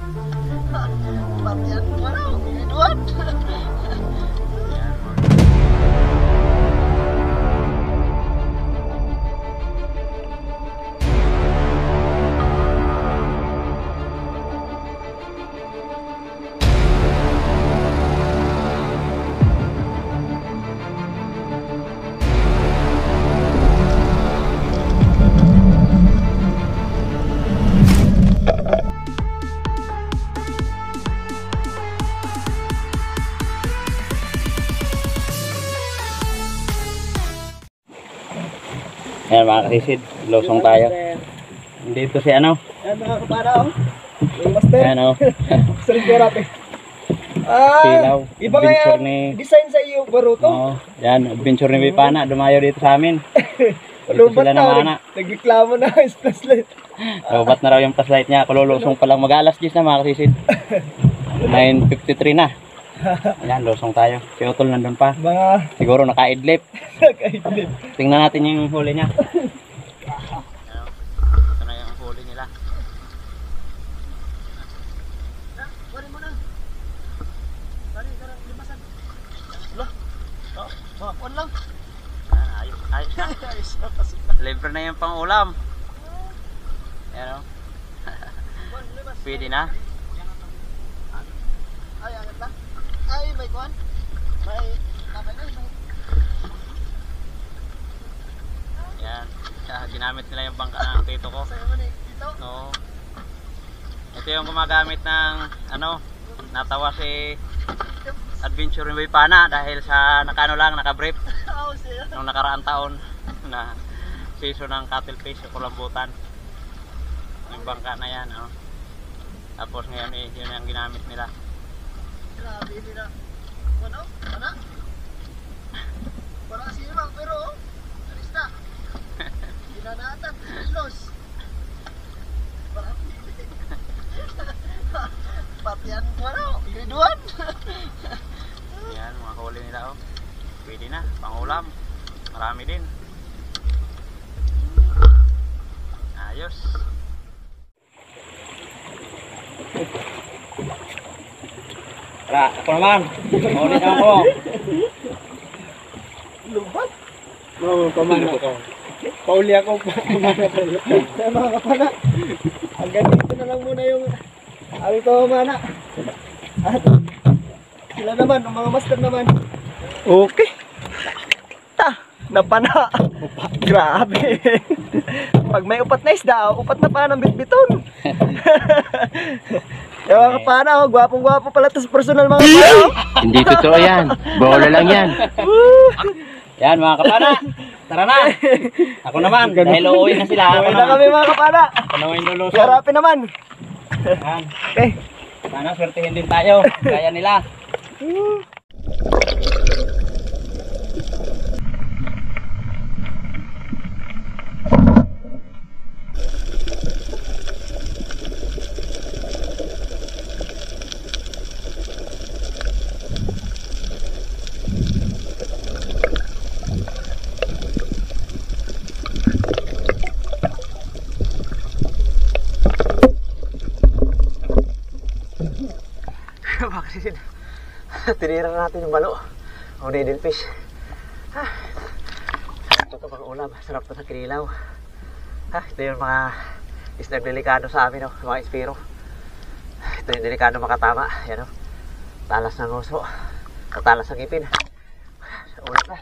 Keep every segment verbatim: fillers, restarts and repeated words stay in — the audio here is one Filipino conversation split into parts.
Latihan mana? Biduan. Ayan mga kasisid, losong tayo. Dito si ano? Ayan mga kapara oh. Yung master. Ayan o. Sarap kaya natin. Ah, Silaw. iba nga Adventure yan. ni- Design sa iyo, Baruto. Oo. Yan, adventure ni Bipana. Dumayo dito sa amin. Dito Lubat sila na. namana. nag- Nagreklamo na. Flashlight. Lobat na raw yung flashlight niya. Kululosong pa lang. Mag-alas diyos na mga kasisid. nine fifty-three na. Ayan, losong tayo. Si Utol nandun pa. Mga Siguro naka-idlip. nakaidlip. Tingnan natin yung huli niya. Ito na yung huli nila. Kunin mo na. Tari, tara, limasan. Lah. Oh, oh, kunin lang. Ayan, ayos, ayos na. Ayos na, pasok na. Libre na yung pang-ulam. Ayan o. Kunin, limas. Pwede na. Ay, angat na. Ay, may kuhan. May, kapay na, may. Yan. Ah, ginamit nila yung bangka ng tito ko. Sa'yo mo na, dito. No. Ito yung gumagamit ng ano, natawa si Adventure ni Bipana dahil sa nakano lang, nakabrief Oo, siya. nung nakaraang taon na season ng cuttlefish sa Kulambutan. Yung bangka na yan, oh. Tapos ngayon eh, yun ang ginamit nila. Grabe, hindi na. Ano? Ano? Parang asimang, pero oh. Alis na. Ginanatan, kilos. Parang pili. Patian ko ano? Biduan. Yan, mga huli nila, oh. Pwede na, pangulam. Marami din. Ayos. Tara, ako naman. Maulit ako. Lubat. Oo, pamana ko. Pauli ako, pamana ko. Kaya mga kapana, hanggang dito na lang muna yung aming pamana. At sila naman, ang mga master naman. Okay. Ta, napana. Grabe. Pag may upat na isda, upat na pa ng bitbiton. Yung mga kapana, oh, gwapong-gwapo pala ito sa personal mga kapana. Oh. Hindi totoo yan. Bola lang yan. Yan mga kapana. Tara na. Ako naman. Dahil uuwi na sila. Ako Uwi na naman. kami mga kapana. Ako naman yung lulusong. Garapin naman. Yan. Okay. Sana swertihin din tayo. Kaya nila. Bakit? Tinira natin yung balo. O needle fish. Ha. Ito pang ulam. Sarap to sa kinilaw. Ha. Ito yung mga isdang delikado sa amin. Oh. Mga ispiro. Ito yung delikado makatama. Yan o. Oh. Talas ng uso. At talas ng ipin. Sa ulam na.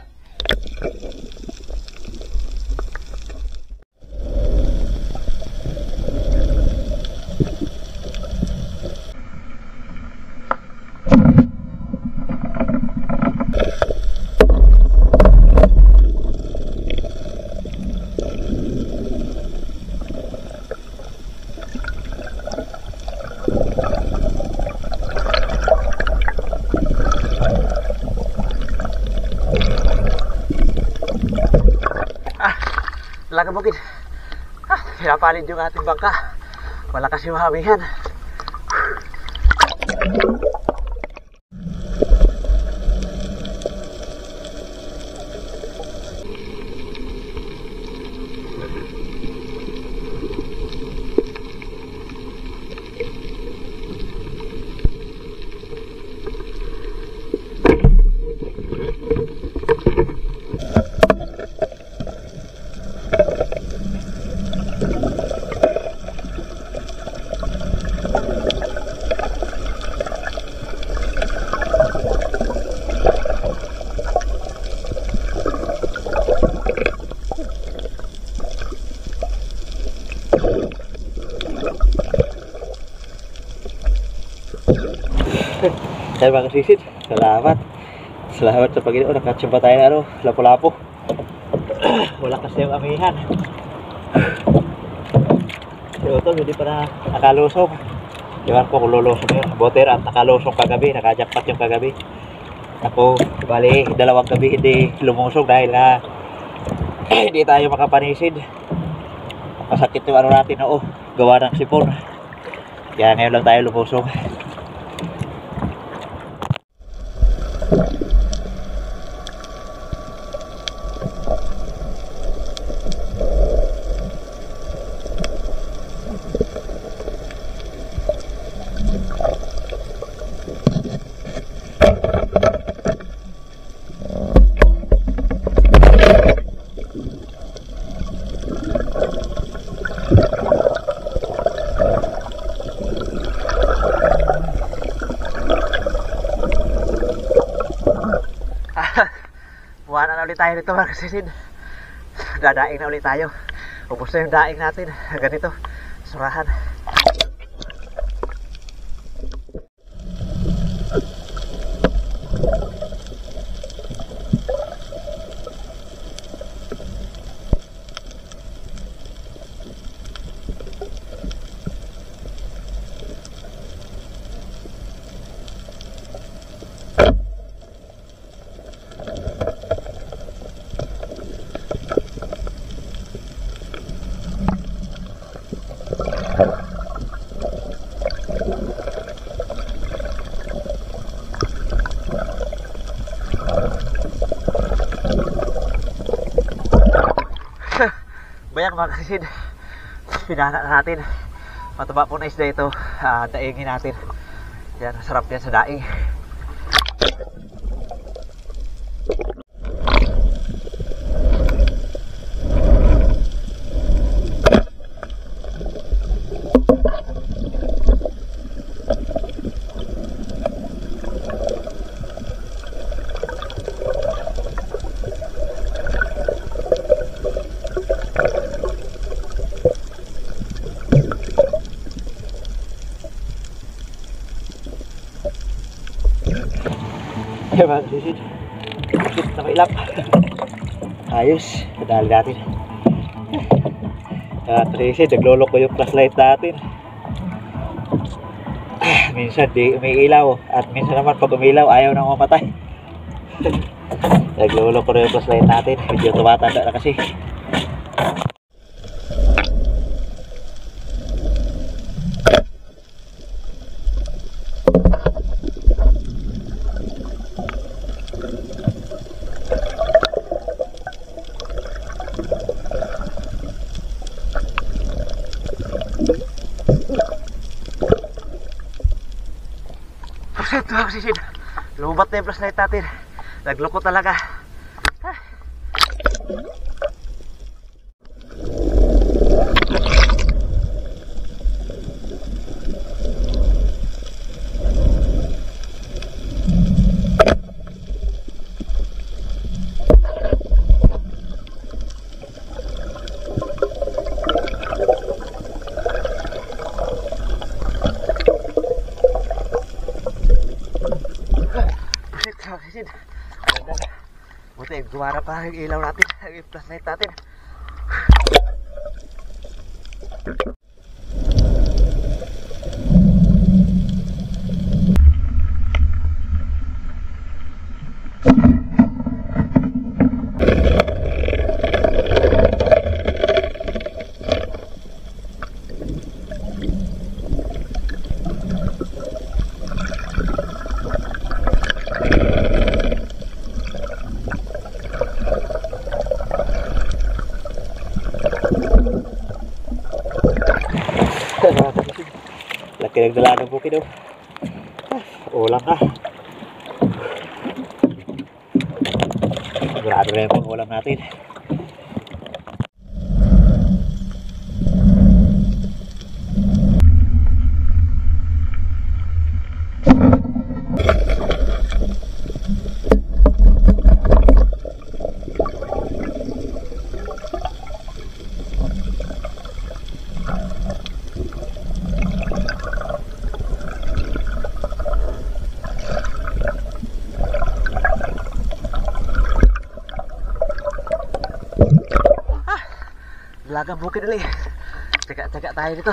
Talaga bukid. Ah, pinapalid yung ating bangka. Malakas yung hamihan. Kaya mga kasisid, salamat. Salamat sa Panginoon. Nakatsimba tayo na ano, lapo-lapo. Wala kasi yung amihan. Si Utol, hindi pa na nakalusong. Iwan ko kung lulusong yun. Boter at nakalusong kagabi, nakajakpat yung kagabi. Ako, bali, dalawang gabi hindi lumusong dahil nga hindi tayo makapanisid. Masakit yung ano natin, oo, gawa ng sipon. Kaya ngayon lang tayo lumusong. Buwan na ulit tayo nito mga kasisid. Dadaing na ulit tayo. Ubus na yung daing natin. Ganito, surahan. Bayak mga kasisid, pinana natin. Mataba po na isda ito. uh, Daingin natin. Yan, sarap yan sa daing. Ayan mga kasisid, sit na mailap. Ayos, padali natin. Kaya kasisid, naglolok ko yung flashlight natin. Minsan di umiilaw, at minsan naman pag umilaw ayaw nang mamatay. Naglolok ko na yung flashlight natin, medyo tumatanda na kasi. Percent mga kasisid, lubat na yung flashlight natin. Nagloko talaga. Buti, gumara pa ang ilaw natin, ang flashlight natin. Laki nagdala ng bukid, oh. Ulam na. Sigurado na yung pang-ulam natin. dalagang bukid ulit. Teka-teka tayo dito.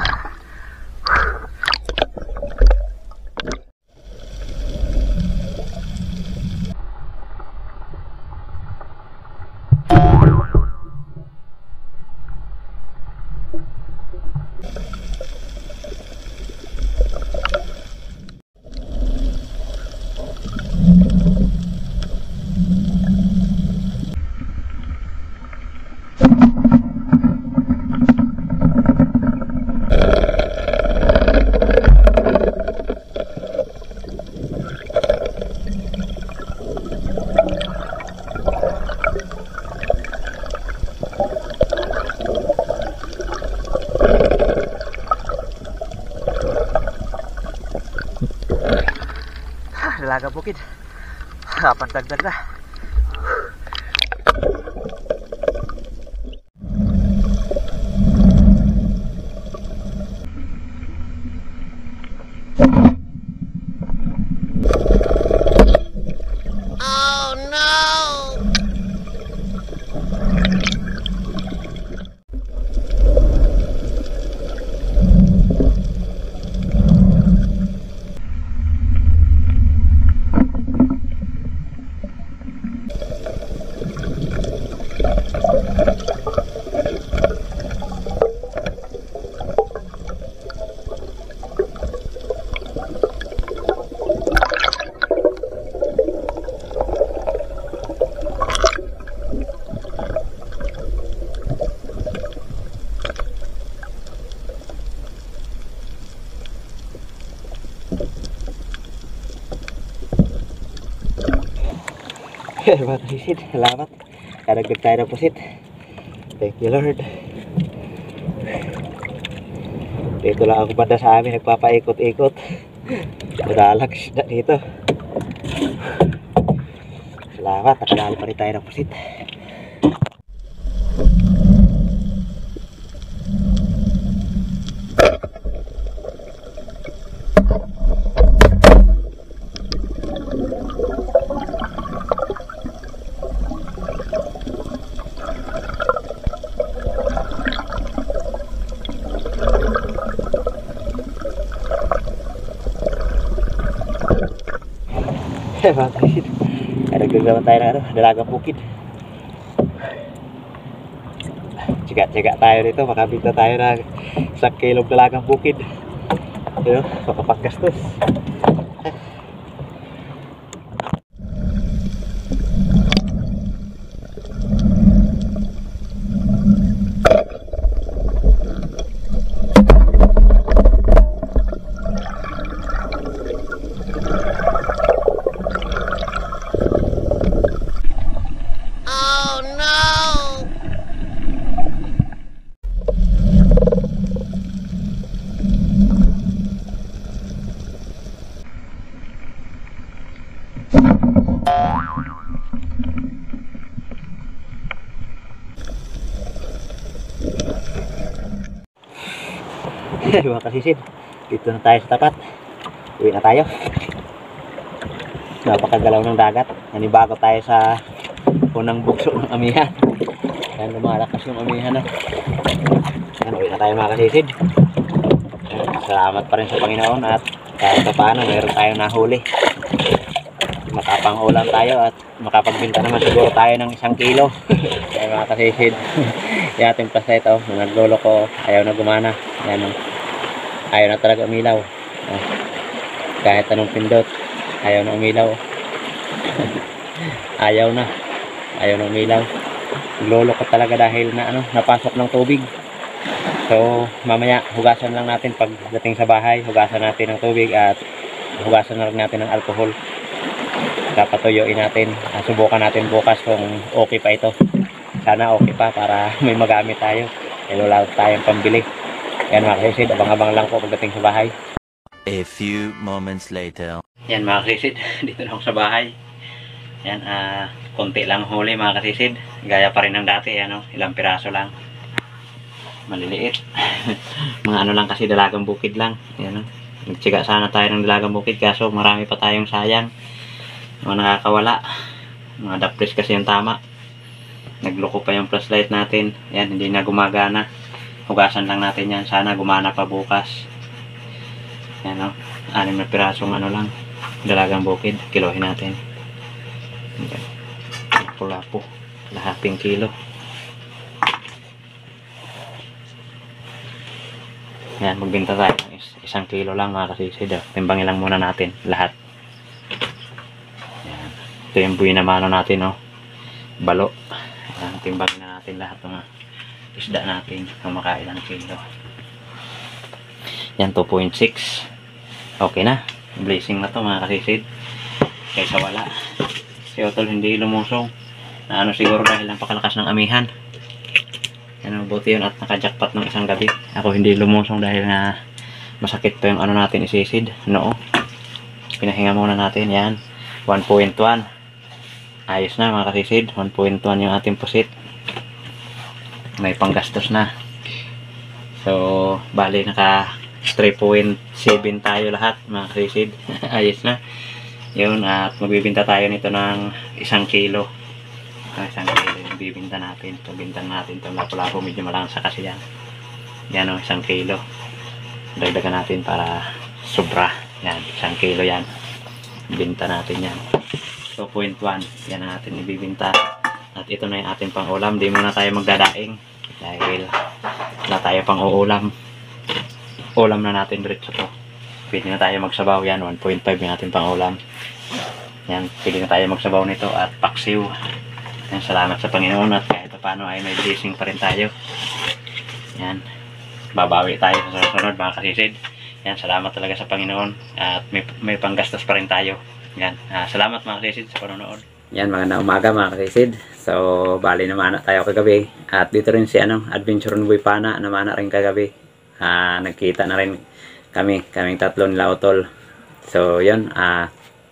Dalaga bukid. Kapan dagdag na. Oh no! Mga kasisid, salamat. Karagdag tayo ng pusit. Thank you Lord. Dito lang ako banda sa amin, nagpapaikot-ikot. Madalag isda dito. Salamat, nakalala pa rin tayo ng pusit. Mga kaisid, nagagawa tayo ng ano, dalagang bukid. Tiga-tiga tayo dito, makabita tayo ng isang kilong dalagang bukid. Pero makapaggastos. Mga kasisid, dito na tayo sa tapat. Uwi na tayo. Napakagalaw ng dagat. Nanibago tayo sa unang bukso ng amihan. Yan, lumalakas yung amihan na. Yan, uwi na tayo mga kasisid. Yan, salamat pa rin sa Panginoon at kahit paano meron tayong nahuli. Makapang-ulam tayo at makapagbenta naman siguro tayo ng isang kilo. Yan mga kasisid. Yung ating pasta ito, nung naglolo ko, ayaw na gumana. Yan, ayaw na talaga umilaw. Oh. Kahit anong pindot, ayaw na umilaw. Ayaw na. Ayaw na umilaw. Lolo ko talaga dahil na ano, napasok ng tubig. So, mamaya hugasan lang natin pagdating sa bahay. Hugasan natin ng tubig at hugasan na rin natin ng alcohol. Papatuyuin natin. Subukan natin bukas kung okay pa ito. Sana okay pa para may magamit tayo. Eh, wala tayong pambili. Yan mga kaisid, abang-abang lang po pagdating sa bahay. A few moments later. Yan mga kaisid, dito na ako sa bahay. Yan, ah, uh, konti lang huli mga kaisid. Gaya pa rin ng dati, ano, ilang piraso lang. Maliliit. Mga ano lang kasi, dalagang bukid lang. Yan, nagtsiga sana tayo ng dalagang bukid kaso marami pa tayong sayang. Mga nakakawala. Mga dapres kasi yung tama. nagloko pa yung flashlight natin. Yan, hindi na gumagana. Hugasan lang natin yan. Sana gumana pa bukas. Yan o. Anim na pirasong ano lang. Dalagang bukid. Kilohin natin. Yan. Pula po. Lahating kilo. Yan, magbinta tayo. Is isang kilo lang mga kasisid. Timbangin lang muna natin lahat. Yan. Ito yung buhay na mano natin, no? Balo. Yan, timbangin na natin lahat ng isda natin. Kumakain ng kilo. Yan, two point six. Okay na. Blessing na to mga kasisid. Kaysa wala. Si Otol hindi lumusong. Na ano siguro dahil ang pakalakas ng amihan. Yan, buti yun at nakajakpat ng isang gabi. Ako hindi lumusong dahil nga masakit pa yung ano natin isisid. Noo. Pinahinga muna natin. Yan. one point one. Ayos na mga kasisid. one point one yung ating pusit. May panggastos na. So, bali naka three point seven tayo lahat mga kasisid. Ayos na. Yun, at magbibinta tayo nito ng isang kilo. Ah, isang kilo yung bibinta natin. Ito, bintan natin. Ito, lapo-lapo. Medyo malangsa kasi yan. Yan o, isang kilo. Dagdagan natin para sobra. Yan, isang kilo yan. Binta natin yan. two point one. Yan ang atin ibibinta. At ito na yung ating pang-ulam. Di muna tayo magdadaing. Dahil wala tayo pang-uulam. Ulam na natin diretso to. Pwede na tayo magsabaw. Yan, one point five yung ating pang-ulam. Yan, pwede na tayo magsabaw nito. At paksiw. Yan, salamat sa Panginoon. At kahit paano ay may blessing pa rin tayo. Yan. Babawi tayo sa susunod mga kasisid. Yan, salamat talaga sa Panginoon. At may, may panggastos pa rin tayo. Yan, uh, salamat mga kasisid sa panonood. Yan, magandang umaga mga kasisid. So, bali naman na tayo kagabi. At dito rin si ano, Adventure Boy Pana naman na rin kagabi. Uh, nagkita na rin kami, kaming tatlo nila Otol. So, yun, ah, uh,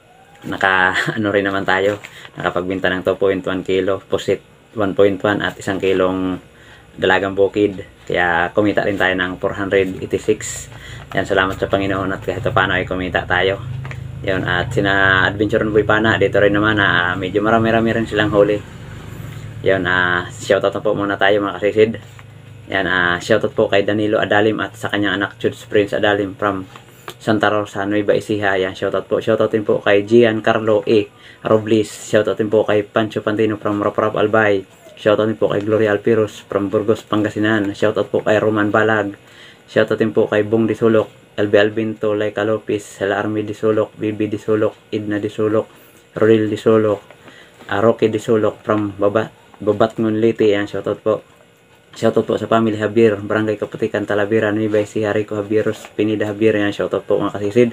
naka, ano rin naman tayo, nakapagbinta ng two point one kilo, pusit one point one at isang kilong dalagang bukid. Kaya kumita rin tayo ng four hundred eighty-six. Yan, salamat sa Panginoon at kahit paano ay kumita tayo. Yun, at sina Adventure Boy Pana, dito rin naman, uh, medyo marami-rami rin silang huli. Yun, uh, shoutout na po muna tayo mga kasisid. Yan, uh, shoutout po kay Danilo Adalim at sa kanyang anak Judes Prince Adalim from Santa Rosa, Nueva Ecija. Yan, shoutout po. Shoutout din po kay Giancarlo A. Robles. Shoutout din po kay Pancho Pantino from Raprap Albay. Shoutout din po kay Gloria Alpiros from Burgos, Pangasinan. Shoutout po kay Roman Balag. Shoutout din po kay Bong Disulok, L B Albinto, Laika Lopez, Sela Army Disulok, B B Disulok, Idna Disulok, Rodil Disulok, uh, Rocky Disulok from Babat, Babatngon Leyte. Yan, shoutout po. Shoutout po sa family Javier, Barangay Kaputikan, Talavera, Nueva Ecija, Rico Javieros, Pinida Javier. Yan, shoutout po mga kasisid.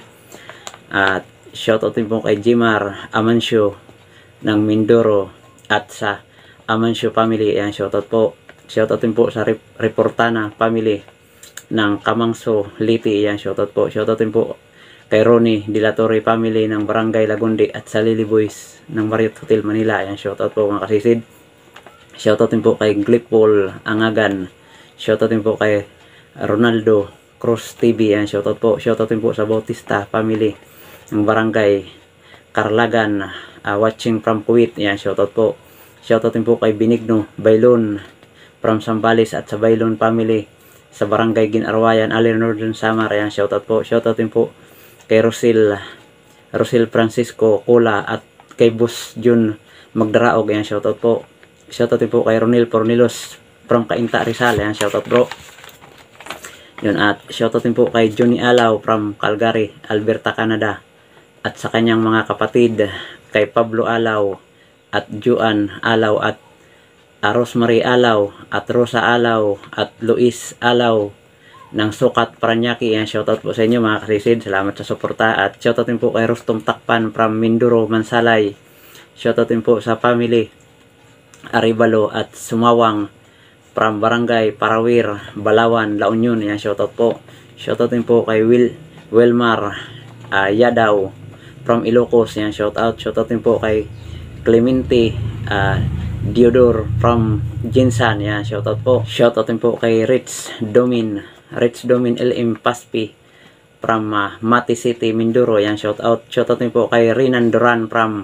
At shoutout din po kay Jimar Amancio ng Mindoro at sa Amancio family. Yan, shoutout po. Shoutout din po sa Rep Reportana family ng Kamangso, Leyte. Yan, shoutout po. Shoutout din po kay Ronnie Dilatorre family ng Barangay Lagundi at sa Lily Boys ng Marriott Hotel Manila. Yan, shoutout po mga kasisid. Shoutout din po kay Glipol Angagan. Shoutout din po kay Ronaldo Cruz T V. Yan, shoutout po. Shoutout din po sa Bautista family ng Barangay Carlagan, uh, watching from Kuwait. Yan, shoutout po. Shoutout din po kay Binigno Bailon from Sambales at sa Bailon family sa Barangay Ginarwayan, Alir Northern Samar. Yan, shoutout po. Shoutout din po kay Rosil Rosil Francisco Kula at kay Bus Jun Magdaraog. Yan, shoutout po. Shoutout din po kay Ronil Pornilos from Cainta Rizal. Yan, shoutout bro. Yun, at shoutout din po kay Johnny Alaw from Calgary, Alberta, Canada. At sa kanyang mga kapatid, kay Pablo Alaw at Juan Alaw at uh, Rosemary Alaw at Rosa Alaw at Luis Alaw ng Sukat, Paranaque. Yan, shoutout po sa inyo mga kasisid. Salamat sa suporta. At shoutout din po kay Rustom Takpan from Mindoro, Mansalay. Shoutout din po sa family Aribalo at Sumawang from Barangay Parawir, Balawan, La Union. Yan, shoutout po. Shoutout din po kay Will Wilmar uh, Yadaw from Ilocos. Yan, shoutout. Shoutout din po kay Clemente uh, Diodor from Jinsan. Yan, shoutout po. Shoutout din po kay Rich Domin Rich Domin L M Paspi from uh, Mati City, Mindoro. Yan, shoutout. Shoutout din po kay Rinan Duran from P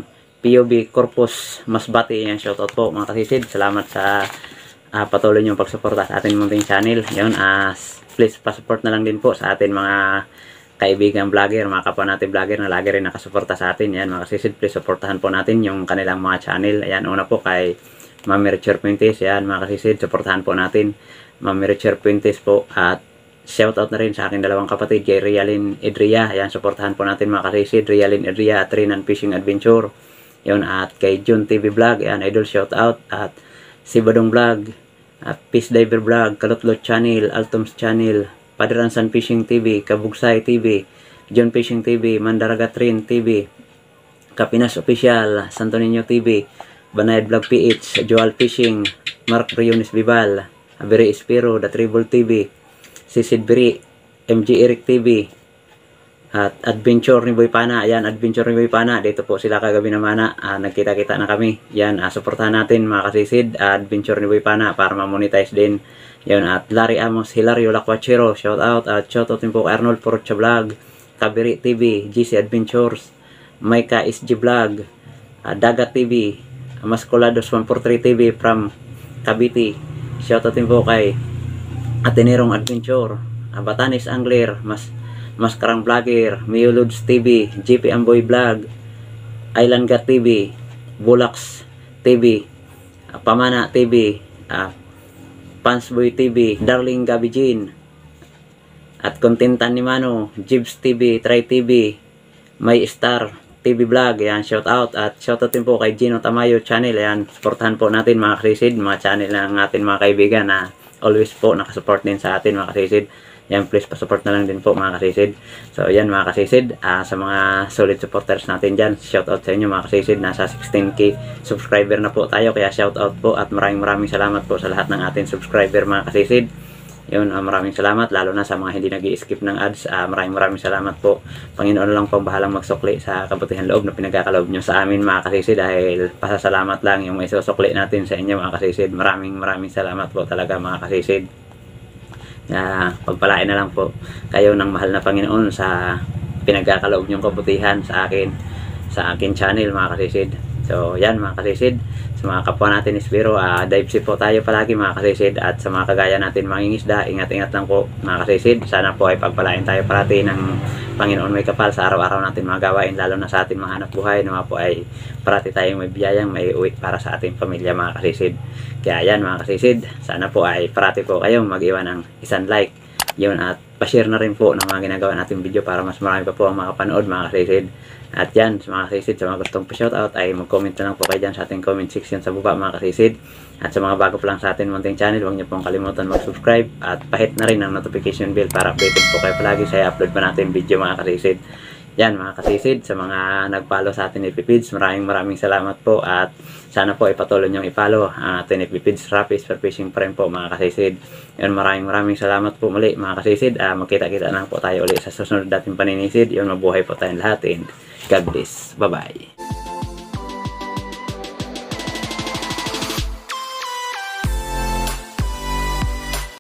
P U B Corpus Masbate. Yan, shoutout po mga kasisid. Salamat sa uh, patuloy niyong pagsuporta sa ating munting channel. Yun, uh, please pasupport na lang din po sa ating mga kaibigan vlogger, mga kapwa natin vlogger na lagi rin nakasuporta sa atin. Yan mga kasisid, please supportahan po natin yung kanilang mga channel. Ayan, una po kay Mami Richard Puentes. Yan mga kasisid, supportahan po natin Mami Richard Puentes po. At shoutout na rin sa aking dalawang kapatid, kay Rialin Edria. Ayan, supportahan po natin mga kasisid, Rialin Edria at Rinan Fishing Adventure. Yun, at kay Jun T V Vlog. Ayan, idol shoutout. At si Badong Vlog, at Peace Diver Vlog, Kalutlot Channel, Altoms Channel, Padaransan Fishing T V, Kabugsay T V, John Fishing T V, Mandaragat Rin T V, Kapinas Official, Santo Niño T V, Banayad Vlog P H, Joal Fishing, Mark Briones Bibal, Abiri Espiro, The Tribal T V, Sisid Biri, M G Eric T V, at Adventure ni Boy Pana. Ayan, Adventure ni Boy Pana. Dito po sila kagabi naman na uh, nagkita-kita na kami. Yan, uh, suportahan natin mga kasisid, uh, Adventure ni Boy Pana para ma-monetize din. Yun, at Larry Amos, Hilario Lacuachero, shout out. At shout out din po kay Arnold Porcha Vlog, Kabiri T V, G C Adventures, Maika S G Vlog, uh, Dagat T V, Mascolados one forty-three T V from Cavite. Shout out din po kay Atenerong Adventure, uh, Batanes Angler, Mas Maskarang Vlogger, Miolods T V, G P Amboy Vlog, Island Gat T V, Bulax T V, uh, Pamana T V, uh, Pansboy T V, Darling Gabi Jean, at Kontentan ni Mano, Jibs T V, Try T V, My Star T V Vlog. Yan, shout out. At shout out din po kay Gino Tamayo Channel. Yan, supportahan po natin mga kasisid, mga channel ng atin mga kaibigan na always po nakasupport din sa atin mga kasisid. Yan, please pasupport na lang din po mga kasisid. So yan mga kasisid, uh, sa mga solid supporters natin dyan, shout out sa inyo mga kasisid. Nasa sixteen K subscriber na po tayo, kaya shout out po at maraming maraming salamat po sa lahat ng ating subscriber mga kasisid. Yun, uh, maraming salamat, lalo na sa mga hindi nag-i-skip ng ads. uh, maraming maraming salamat po. Panginoon lang po bahalang magsukli sa kabutihan loob na pinagkakaloob nyo sa amin mga kasisid, dahil pasasalamat lang yung may susukli natin sa inyo mga kasisid. Maraming maraming salamat po talaga mga kasisid. Uh, pagpalain na lang po kayo ng mahal na Panginoon sa pinagkakaloob nyong kabutihan sa akin, sa akin channel mga kasisid. So yan mga kasisid, sa mga kapwa natin Espiro, uh, dive sip po tayo palagi mga kasisid. At sa mga kagaya natin mangingisda, ingat-ingat lang po mga kasisid. Sana po ay pagpalain tayo parati ng Panginoon may kapal sa araw-araw natin mga gawain, lalo na sa ating mga hanap buhay, na po ay parati tayong may biyayang may uwi para sa ating pamilya mga kasisid. Kaya yan mga kasisid, sana po ay parati po kayong mag-iwan ng isang like, yun, at pa-share na rin po ng mga ginagawa nating video para mas marami pa po ang makapanood mga kasisid. At yan, sa mga kasisid, sa mga gustong pa-shoutout ay mag-comment na lang po kayo dyan sa ating comment section sa baba mga kasisid. At sa mga bago pa lang sa ating munting channel, huwag niyo pong kalimutan mag-subscribe at pahit na rin ang notification bell para updated po kayo palagi sa i-upload pa natin video mga kasisid. Yan mga kasisid, sa mga nag-follow sa atin F B Feeds, maraming maraming salamat po, at sana po ay patuloy niyong i-follow ang atin F B Feeds Rapis for Fishing pa rin po mga kasisid. Yan, maraming maraming salamat po muli mga kasisid. Uh, magkita-kita na po tayo ulit sa susunod dating paninisid. Yun, mabuhay po tayong lahat, and God bless. Bye bye.